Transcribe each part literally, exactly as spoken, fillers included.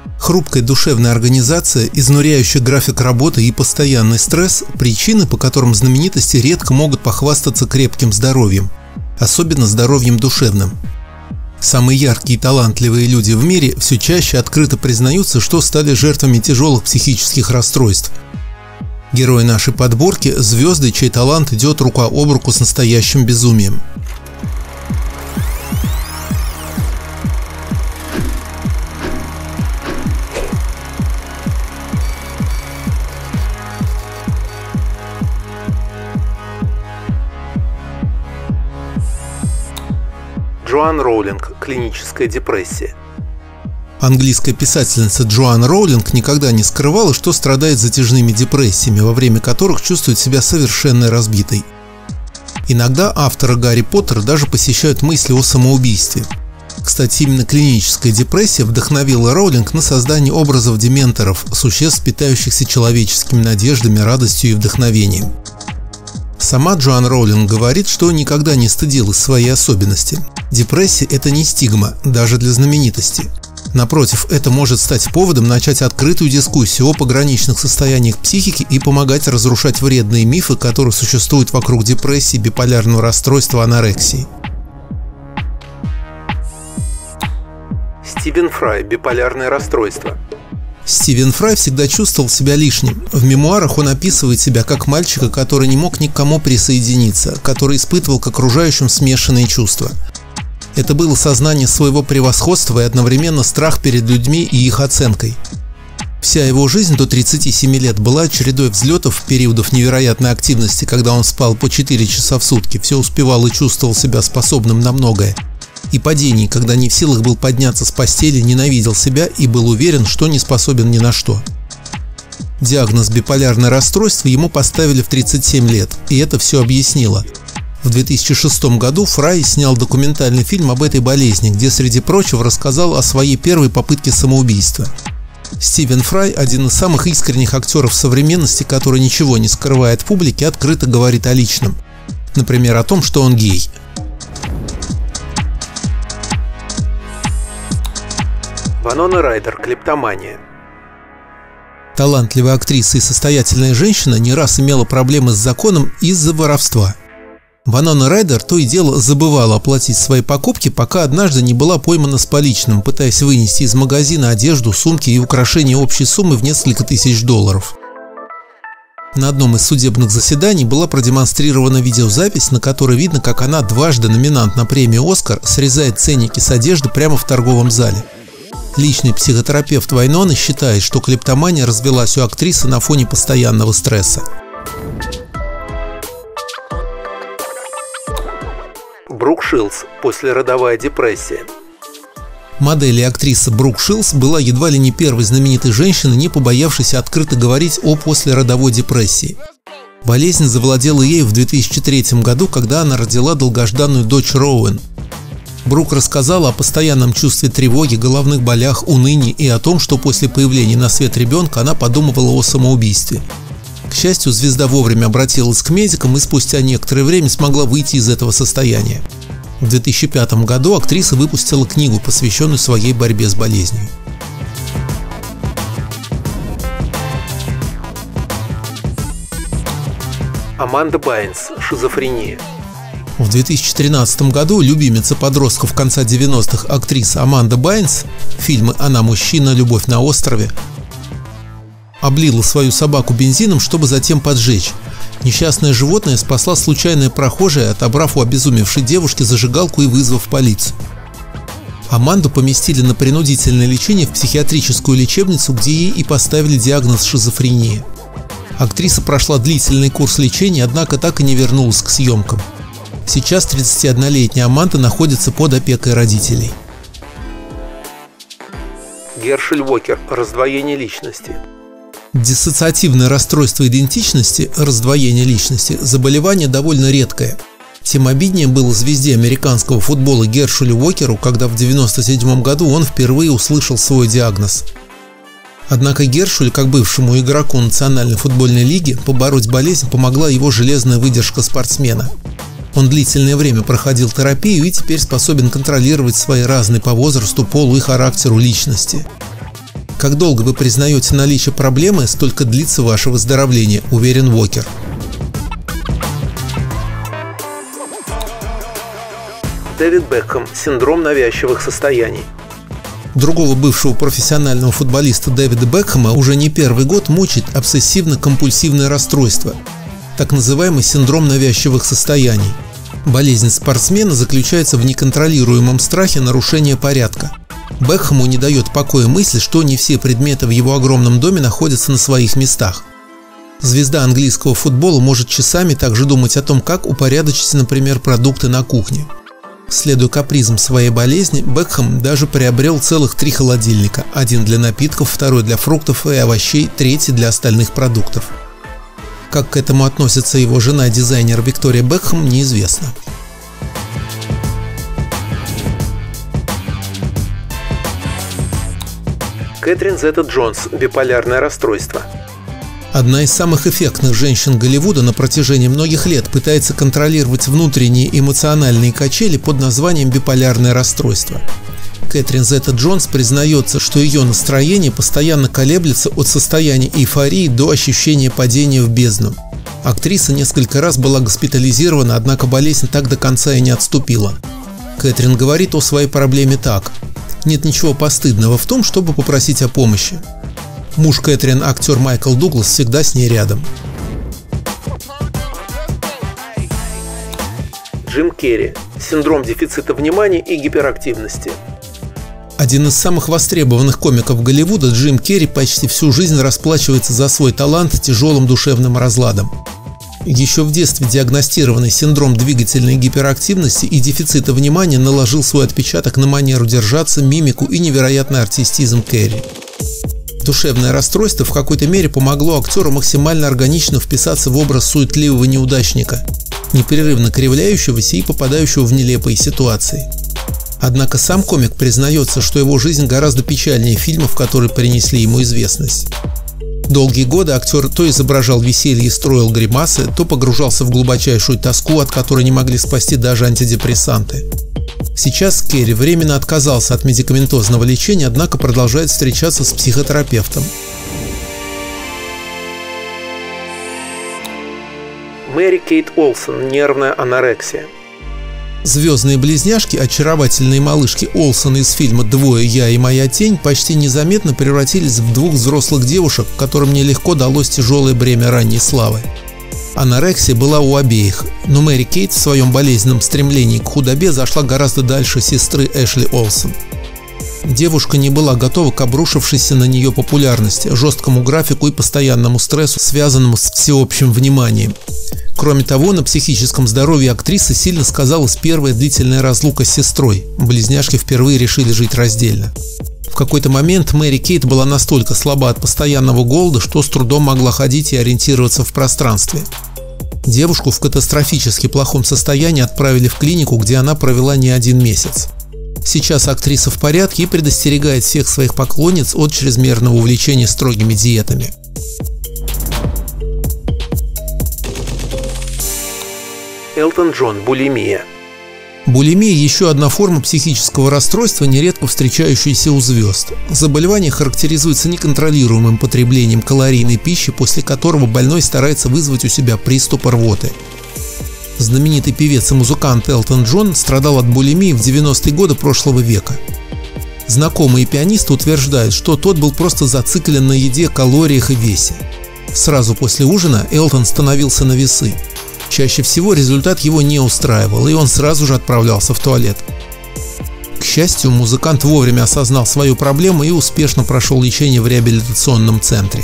Хрупкая душевная организация, изнуряющий график работы и постоянный стресс – причины, по которым знаменитости редко могут похвастаться крепким здоровьем, особенно здоровьем душевным. Самые яркие и талантливые люди в мире все чаще открыто признаются, что стали жертвами тяжелых психических расстройств. Герои нашей подборки – звезды, чей талант идет рука об руку с настоящим безумием. Джоан Роулинг. Клиническая депрессия. Английская писательница Джоан Роулинг никогда не скрывала, что страдает затяжными депрессиями, во время которых чувствует себя совершенно разбитой. Иногда автора Гарри Поттера даже посещают мысли о самоубийстве. Кстати, именно клиническая депрессия вдохновила Роулинг на создание образов дементоров, существ, питающихся человеческими надеждами, радостью и вдохновением. Сама Джоан Роулинг говорит, что никогда не стыдилась своей особенности. Депрессия – это не стигма, даже для знаменитости. Напротив, это может стать поводом начать открытую дискуссию о пограничных состояниях психики и помогать разрушать вредные мифы, которые существуют вокруг депрессии, биполярного расстройства, анорексии. Стивен Фрай. Биполярное расстройство. Стивен Фрай всегда чувствовал себя лишним. В мемуарах он описывает себя как мальчика, который не мог ни к кому присоединиться, который испытывал к окружающим смешанные чувства. Это было сознание своего превосходства и одновременно страх перед людьми и их оценкой. Вся его жизнь до тридцати семи лет была чередой взлетов, периодов невероятной активности, когда он спал по четыре часа в сутки, все успевал и чувствовал себя способным на многое, и падений, когда не в силах был подняться с постели, ненавидел себя и был уверен, что не способен ни на что. Диагноз биполярное расстройство ему поставили в тридцать семь лет, и это все объяснило. В две тысячи шестом году Фрай снял документальный фильм об этой болезни, где, среди прочего, рассказал о своей первой попытке самоубийства. Стивен Фрай – один из самых искренних актеров современности, который ничего не скрывает публике, открыто говорит о личном. Например, о том, что он гей. Вайнона Райдер. Клептомания. Талантливая актриса и состоятельная женщина не раз имела проблемы с законом из-за воровства. Вайнона Райдер то и дело забывала оплатить свои покупки, пока однажды не была поймана с поличным, пытаясь вынести из магазина одежду, сумки и украшения общей суммы в несколько тысяч долларов. На одном из судебных заседаний была продемонстрирована видеозапись, на которой видно, как она, дважды номинант на премию «Оскар», срезает ценники с одежды прямо в торговом зале. Личный психотерапевт Вайноны считает, что клептомания развелась у актрисы на фоне постоянного стресса. Брук Шилдс. Послеродовая депрессия. Модель и актриса Брук Шилдс была едва ли не первой знаменитой женщиной, не побоявшейся открыто говорить о послеродовой депрессии. Болезнь завладела ею в две тысячи третьем году, когда она родила долгожданную дочь Роуэн. Брук рассказала о постоянном чувстве тревоги, головных болях, унынии и о том, что после появления на свет ребенка она подумывала о самоубийстве. К счастью, звезда вовремя обратилась к медикам и спустя некоторое время смогла выйти из этого состояния. В две тысячи пятом году актриса выпустила книгу, посвященную своей борьбе с болезнью. Аманда Байнс. Шизофрения. В две тысячи тринадцатом году любимица подростков конца девяностых актриса Аманда Байнс, фильмы «Она мужчина», «Любовь на острове», облила свою собаку бензином, чтобы затем поджечь. Несчастное животное спасла случайная прохожая, отобрав у обезумевшей девушки зажигалку и вызвав полицию. Аманду поместили на принудительное лечение в психиатрическую лечебницу, где ей и поставили диагноз шизофрения. Актриса прошла длительный курс лечения, однако так и не вернулась к съемкам. Сейчас тридцатиоднолетняя Аманда находится под опекой родителей. Гершель Уокер. Раздвоение личности. Диссоциативное расстройство идентичности, раздвоение личности – заболевание довольно редкое. Тем обиднее было звезде американского футбола Гершелю Уокеру, когда в девяносто седьмом году он впервые услышал свой диагноз. Однако Гершелю, как бывшему игроку Национальной футбольной лиги, побороть болезнь помогла его железная выдержка спортсмена. Он длительное время проходил терапию и теперь способен контролировать свои разные по возрасту, полу и характеру личности. Как долго вы признаете наличие проблемы, столько длится ваше выздоровление, уверен Уокер. Дэвид Бекхэм. Синдром навязчивых состояний. Другого бывшего профессионального футболиста Дэвида Бекхэма уже не первый год мучает обсессивно-компульсивное расстройство, так называемый синдром навязчивых состояний. Болезнь спортсмена заключается в неконтролируемом страхе нарушения порядка. Бекхэму не дает покоя мысль, что не все предметы в его огромном доме находятся на своих местах. Звезда английского футбола может часами также думать о том, как упорядочить, например, продукты на кухне. Следуя капризам своей болезни, Бекхэм даже приобрел целых три холодильника. Один для напитков, второй для фруктов и овощей, третий для остальных продуктов. Как к этому относится его жена, дизайнер Виктория Бекхэм, неизвестно. Кэтрин Зета-Джонс. Биполярное расстройство. Одна из самых эффектных женщин Голливуда на протяжении многих лет пытается контролировать внутренние эмоциональные качели под названием биполярное расстройство. Кэтрин Зета-Джонс признается, что ее настроение постоянно колеблется от состояния эйфории до ощущения падения в бездну. Актриса несколько раз была госпитализирована, однако болезнь так до конца и не отступила. Кэтрин говорит о своей проблеме так: «Нет ничего постыдного в том, чтобы попросить о помощи. Муж Кэтрин, актер Майкл Дуглас, всегда с ней рядом». Джим Керри. Синдром дефицита внимания и гиперактивности. Один из самых востребованных комиков Голливуда, Джим Керри почти всю жизнь расплачивается за свой талант тяжелым душевным разладом. Еще в детстве диагностированный синдром двигательной гиперактивности и дефицита внимания наложил свой отпечаток на манеру держаться, мимику и невероятный артистизм Керри. Душевное расстройство в какой-то мере помогло актеру максимально органично вписаться в образ суетливого неудачника, непрерывно кривляющегося и попадающего в нелепые ситуации. Однако сам комик признается, что его жизнь гораздо печальнее фильмов, которые принесли ему известность. Долгие годы актер то изображал веселье и строил гримасы, то погружался в глубочайшую тоску, от которой не могли спасти даже антидепрессанты. Сейчас Керри временно отказался от медикаментозного лечения, однако продолжает встречаться с психотерапевтом. Мэри Кейт Олсен. Нервная анорексия. Звездные близняшки, очаровательные малышки Олсен из фильма «Двое. Я и моя тень» почти незаметно превратились в двух взрослых девушек, которым нелегко далось тяжелое бремя ранней славы. Анорексия была у обеих, но Мэри Кейт в своем болезненном стремлении к худобе зашла гораздо дальше сестры Эшли Олсен. Девушка не была готова к обрушившейся на нее популярности, жесткому графику и постоянному стрессу, связанному с всеобщим вниманием. Кроме того, на психическом здоровье актрисы сильно сказалась первая длительная разлука с сестрой. Близняшки впервые решили жить раздельно. В какой-то момент Мэри Кейт была настолько слаба от постоянного голода, что с трудом могла ходить и ориентироваться в пространстве. Девушку в катастрофически плохом состоянии отправили в клинику, где она провела не один месяц. Сейчас актриса в порядке и предостерегает всех своих поклонниц от чрезмерного увлечения строгими диетами. Элтон Джон. Булимия. Булимия – еще одна форма психического расстройства, нередко встречающаяся у звезд. Заболевание характеризуется неконтролируемым потреблением калорийной пищи, после которого больной старается вызвать у себя приступ рвоты. Знаменитый певец и музыкант Элтон Джон страдал от булимии в девяностые годы прошлого века. Знакомые пианисты утверждают, что тот был просто зациклен на еде, калориях и весе. Сразу после ужина Элтон становился на весы. Чаще всего результат его не устраивал, и он сразу же отправлялся в туалет. К счастью, музыкант вовремя осознал свою проблему и успешно прошел лечение в реабилитационном центре.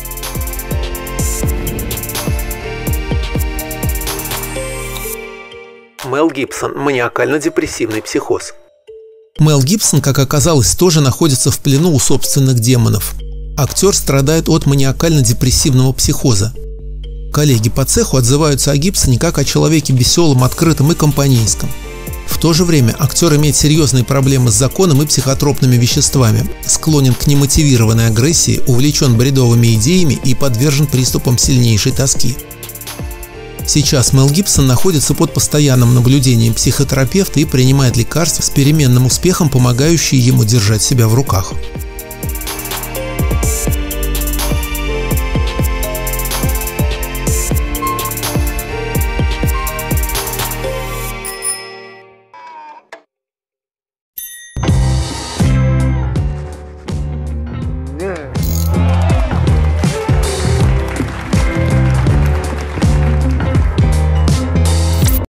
Мел Гибсон. Маниакально-депрессивный психоз. Мел Гибсон, как оказалось, тоже находится в плену у собственных демонов. Актер страдает от маниакально-депрессивного психоза. Коллеги по цеху отзываются о Гибсоне как о человеке веселом, открытом и компанейском. В то же время актер имеет серьезные проблемы с законом и психотропными веществами, склонен к немотивированной агрессии, увлечен бредовыми идеями и подвержен приступам сильнейшей тоски. Сейчас Мел Гибсон находится под постоянным наблюдением психотерапевта и принимает лекарства с переменным успехом, помогающие ему держать себя в руках.